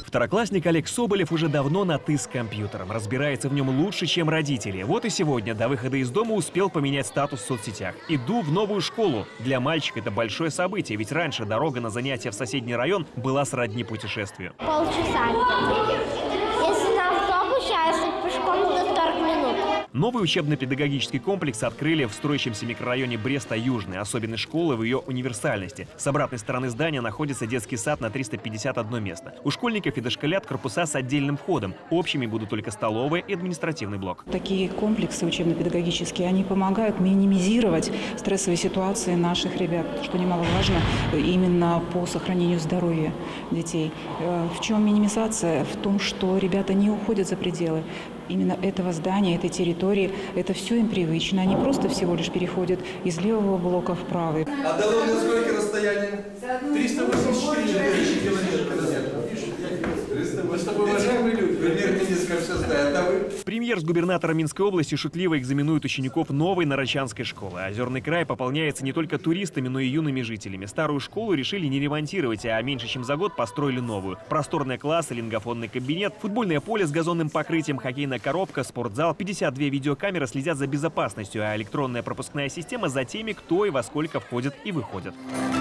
Второклассник Олег Соболев уже давно на «ты» с компьютером. Разбирается в нем лучше, чем родители. Вот и сегодня до выхода из дома успел поменять статус в соцсетях. «Иду в новую школу». Для мальчика это большое событие, ведь раньше дорога на занятия в соседний район была сродни путешествию. Полчаса. Если на автобусе, а если пешком, то 40 минут. Новый учебно-педагогический комплекс открыли в строящемся микрорайоне Бреста-Южный. Особенность школы в ее универсальности. С обратной стороны здания находится детский сад на 351 место. У школьников и дошколят корпуса с отдельным входом. Общими будут только столовая и административный блок. Такие комплексы учебно-педагогические, они помогают минимизировать стрессовые ситуации наших ребят, что немаловажно именно по сохранению здоровья детей. В чем минимизация? В том, что ребята не уходят за пределы именно этого здания, этой территории. Это все им привычно. Они просто всего лишь переходят из левого блока в правый. А до Лондона сколько расстояние? 384 километра. Мы с тобой уважаемые люди. Пример Минска все знает, а вы? Премьер с губернатора Минской области шутливо экзаменует учеников новой Нарочанской школы. Озерный край пополняется не только туристами, но и юными жителями. Старую школу решили не ремонтировать, а меньше чем за год построили новую. Просторные классы, лингофонный кабинет, футбольное поле с газонным покрытием, хоккейная коробка, спортзал, 52 видеокамеры следят за безопасностью, а электронная пропускная система за теми, кто и во сколько входит и выходит.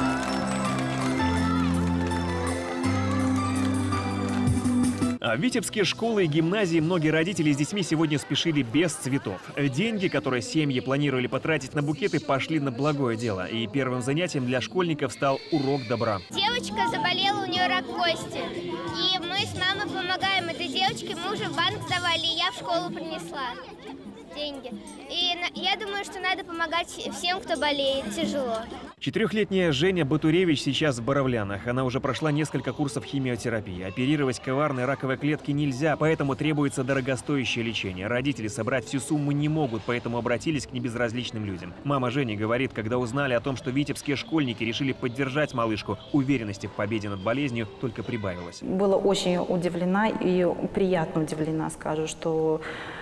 А в Витебске школы и гимназии многие родители с детьми сегодня спешили без цветов. Деньги, которые семьи планировали потратить на букеты, пошли на благое дело. И первым занятием для школьников стал урок добра. Девочка заболела, у нее рак кости. И мы с мамой помогаем этой девочке. Мы уже в банк сдавали, и я в школу принесла деньги. И я думаю, что надо помогать всем, кто болеет тяжело. 4-летняя Женя Батуревич сейчас в Боровлянах. Она уже прошла несколько курсов химиотерапии. Оперировать коварные раковые клетки нельзя, поэтому требуется дорогостоящее лечение. Родители собрать всю сумму не могут, поэтому обратились к небезразличным людям. Мама Жени говорит, когда узнали о том, что витебские школьники решили поддержать малышку, уверенности в победе над болезнью только прибавилось. Была очень удивлена и приятно удивлена, скажу, что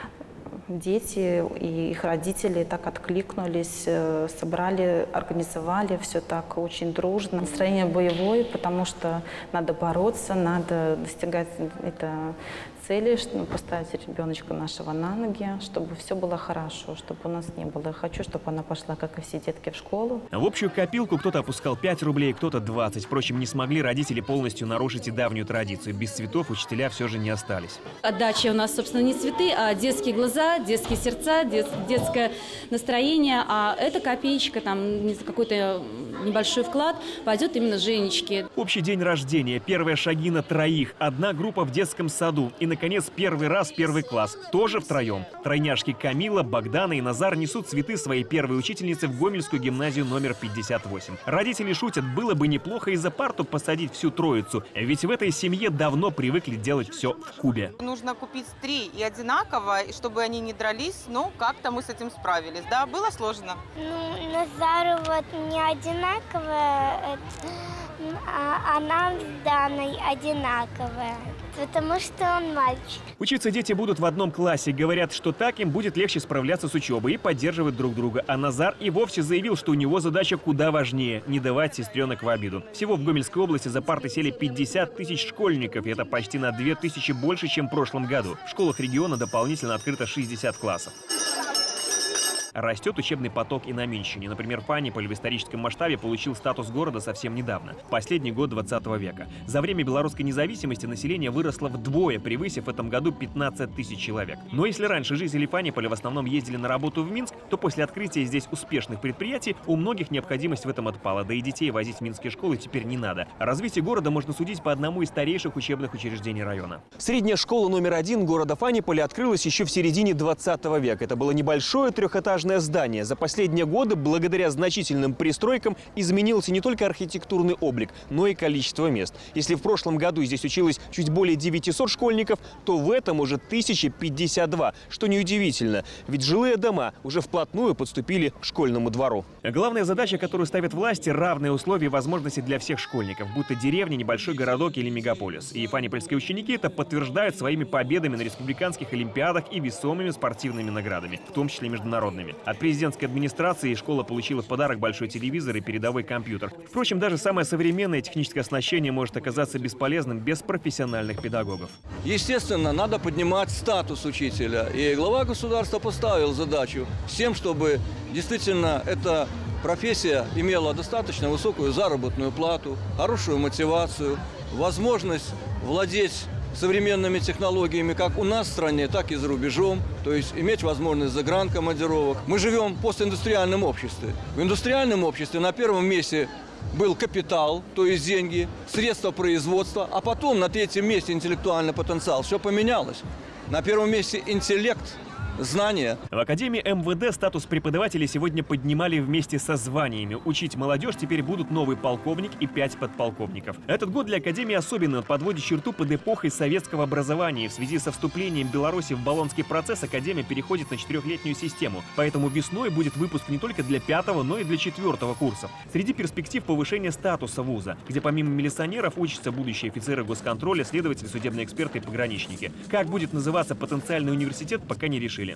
дети и их родители так откликнулись, собрали, организовали все так очень дружно. Настроение боевое, потому что надо бороться, надо достигать цели, чтобы поставить ребеночка нашего на ноги, чтобы все было хорошо, чтобы у нас не было. Я хочу, чтобы она пошла, как и все детки, в школу. В общую копилку кто-то опускал 5 рублей, кто-то 20. Впрочем, не смогли родители полностью нарушить и давнюю традицию. Без цветов учителя все же не остались. Отдача у нас, собственно, не цветы, а детские глаза, детские сердца, детское настроение. А эта копеечка, там какой-то небольшой вклад пойдет именно Женечке. Общий день рождения, первые шаги на троих, одна группа в детском саду и, наконец, первый раз первый класс, тоже втроем. Тройняшки Камила, Богдана и Назар несут цветы своей первой учительнице в Гомельскую гимназию номер 58. Родители шутят, было бы неплохо и за парту посадить всю троицу, ведь в этой семье давно привыкли делать все в кубе. Нужно купить 3 и одинаково, чтобы они не дрались, но как-то мы с этим справились. Да, было сложно? Ну, Назару вот не одинаковая, а нам с Даной одинаковая, потому что он мальчик. Учиться дети будут в одном классе. Говорят, что так им будет легче справляться с учебой и поддерживать друг друга. А Назар и вовсе заявил, что у него задача куда важнее – не давать сестренок в обиду. Всего в Гомельской области за парты сели 50 тысяч школьников. И это почти на 2000 больше, чем в прошлом году. В школах региона дополнительно открыто 60 классов. Растет учебный поток и на Минщине. Например, Фаниполь в историческом масштабе получил статус города совсем недавно, в последний год 20 века. За время белорусской независимости население выросло вдвое, превысив в этом году 15 тысяч человек. Но если раньше жители Фаниполя в основном ездили на работу в Минск, то после открытия здесь успешных предприятий у многих необходимость в этом отпала, да и детей возить в минские школы теперь не надо. О развитии города можно судить по одному из старейших учебных учреждений района. Средняя школа номер 1 города Фаниполя открылась еще в середине 20 века. Это было небольшое трехэтажное здание. За последние годы, благодаря значительным пристройкам, изменился не только архитектурный облик, но и количество мест. Если в прошлом году здесь училось чуть более 900 школьников, то в этом уже 1052, что неудивительно, ведь жилые дома уже вплотную подступили к школьному двору. Главная задача, которую ставят власти – равные условия и возможности для всех школьников, будто деревня, небольшой городок или мегаполис. И фанипольские ученики это подтверждают своими победами на республиканских олимпиадах и весомыми спортивными наградами, в том числе международными. училище. От президентской администрации школа получила в подарок большой телевизор и передовой компьютер. Впрочем, даже самое современное техническое оснащение может оказаться бесполезным без профессиональных педагогов. Естественно, надо поднимать статус учителя. И глава государства поставил задачу с тем, чтобы действительно эта профессия имела достаточно высокую заработную плату, хорошую мотивацию, возможность владеть современными технологиями как у нас в стране, так и за рубежом, то есть иметь возможность загранкомандировок. Мы живем в постиндустриальном обществе. В индустриальном обществе на первом месте был капитал, то есть деньги, средства производства, а потом на третьем месте интеллектуальный потенциал. Все поменялось. На первом месте интеллект, знания. В Академии МВД статус преподавателей сегодня поднимали вместе со званиями. Учить молодежь теперь будут новый полковник и 5 подполковников. Этот год для Академии особенно подводит черту под эпохой советского образования. В связи со вступлением Беларуси в Болонский процесс Академия переходит на 4-летнюю систему. Поэтому весной будет выпуск не только для 5-го, но и для 4-го курсов. Среди перспектив повышение статуса вуза, где помимо милиционеров учатся будущие офицеры госконтроля, следователи, судебные эксперты и пограничники. Как будет называться потенциальный университет, пока не решили.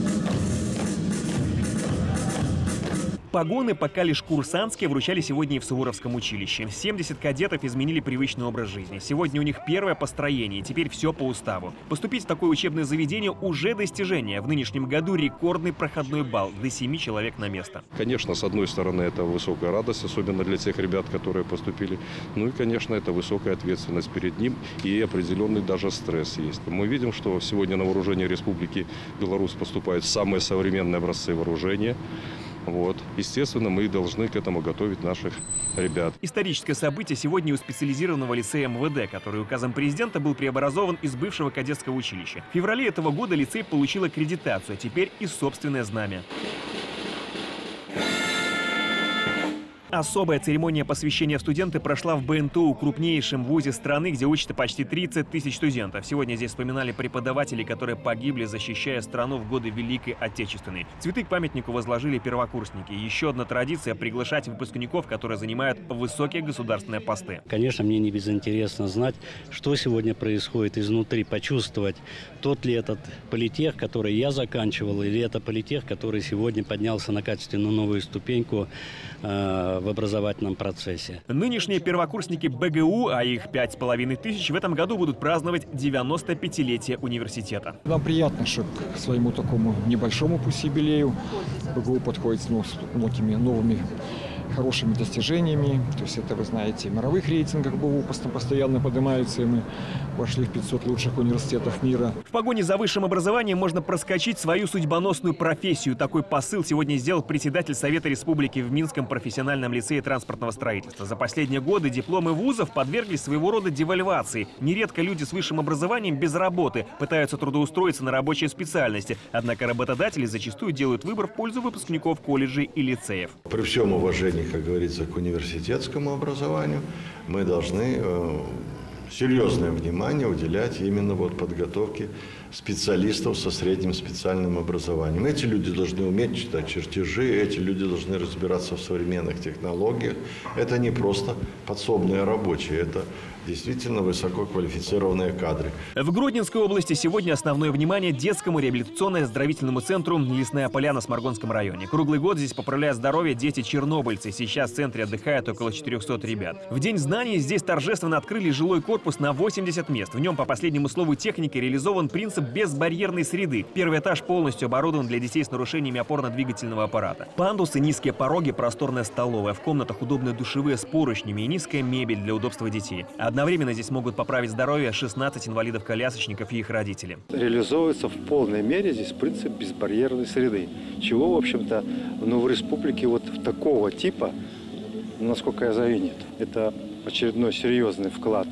Погоны пока лишь курсантские вручали сегодня и в Суворовском училище. 70 кадетов изменили привычный образ жизни. Сегодня у них первое построение, и теперь все по уставу. Поступить в такое учебное заведение уже достижение. В нынешнем году рекордный проходной балл – до 7 человек на место. Конечно, с одной стороны, это высокая радость, особенно для тех ребят, которые поступили. Ну и, конечно, это высокая ответственность перед ним и определенный даже стресс есть. Мы видим, что сегодня на вооружение Республики Беларусь поступают самые современные образцы вооружения. Вот. Естественно, мы должны к этому готовить наших ребят. Историческое событие сегодня у специализированного лицея МВД, который указом президента был преобразован из бывшего кадетского училища. В феврале этого года лицей получил аккредитацию, а теперь и собственное знамя. Особая церемония посвящения студента прошла в БНТУ, крупнейшем вузе страны, где учатся почти 30 тысяч студентов. Сегодня здесь вспоминали преподавателей, которые погибли, защищая страну в годы Великой Отечественной. Цветы к памятнику возложили первокурсники. Еще одна традиция – приглашать выпускников, которые занимают высокие государственные посты. Конечно, мне не безинтересно знать, что сегодня происходит изнутри, почувствовать, тот ли этот политех, который я заканчивал, или это политех, который сегодня поднялся на качественно новую ступеньку в образовательном процессе. Нынешние первокурсники БГУ, а их 5500, в этом году будут праздновать 95-летие университета. Нам приятно, что к своему такому небольшому пусть юбилею БГУ подходит с многими новыми хорошими достижениями. То есть это, вы знаете, в мировых рейтингах БГУ постоянно поднимаются, и мы вошли в 500 лучших университетов мира. В погоне за высшим образованием можно проскочить свою судьбоносную профессию. Такой посыл сегодня сделал председатель Совета Республики в Минском профессиональном лицее транспортного строительства. За последние годы дипломы вузов подверглись своего рода девальвации. Нередко люди с высшим образованием без работы пытаются трудоустроиться на рабочие специальности. Однако работодатели зачастую делают выбор в пользу выпускников колледжей и лицеев. При всем уважении, как говорится, к университетскому образованию, мы должны серьезное внимание уделять именно подготовке специалистов со средним специальным образованием. Эти люди должны уметь читать чертежи, эти люди должны разбираться в современных технологиях. Это не просто подсобные рабочие, это действительно высококвалифицированные кадры. В Гродненской области сегодня основное внимание детскому реабилитационно-оздоровительному центру «Лесная поляна» в Сморгонском районе. Круглый год здесь поправляют здоровье дети-чернобыльцы. Сейчас в центре отдыхает около 400 ребят. В День знаний здесь торжественно открыли жилой корпус на 80 мест. В нем, по последнему слову техники, реализован принцип безбарьерной среды. Первый этаж полностью оборудован для детей с нарушениями опорно-двигательного аппарата. Пандусы, низкие пороги, просторная столовая. В комнатах удобные душевые с поручнями и низкая мебель для удобства детей. Одновременно здесь могут поправить здоровье 16 инвалидов-колясочников и их родители. Реализовывается в полной мере здесь принцип безбарьерной среды, чего, в общем-то, в республике такого типа, насколько я знаю, нет. Это очередной серьезный вклад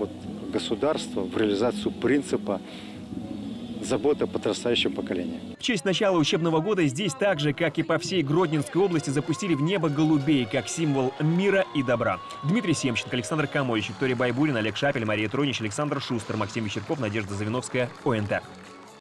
государства в реализацию принципа забота о подрастающем поколении. В честь начала учебного года здесь так же, как и по всей Гродненской области, запустили в небо голубей, как символ мира и добра. Дмитрий Семченко, Александр Камович, Виктория Байбурина, Олег Шапель, Мария Тронич, Александр Шустер, Максим Вечерков, Надежда Завиновская, ОНТ.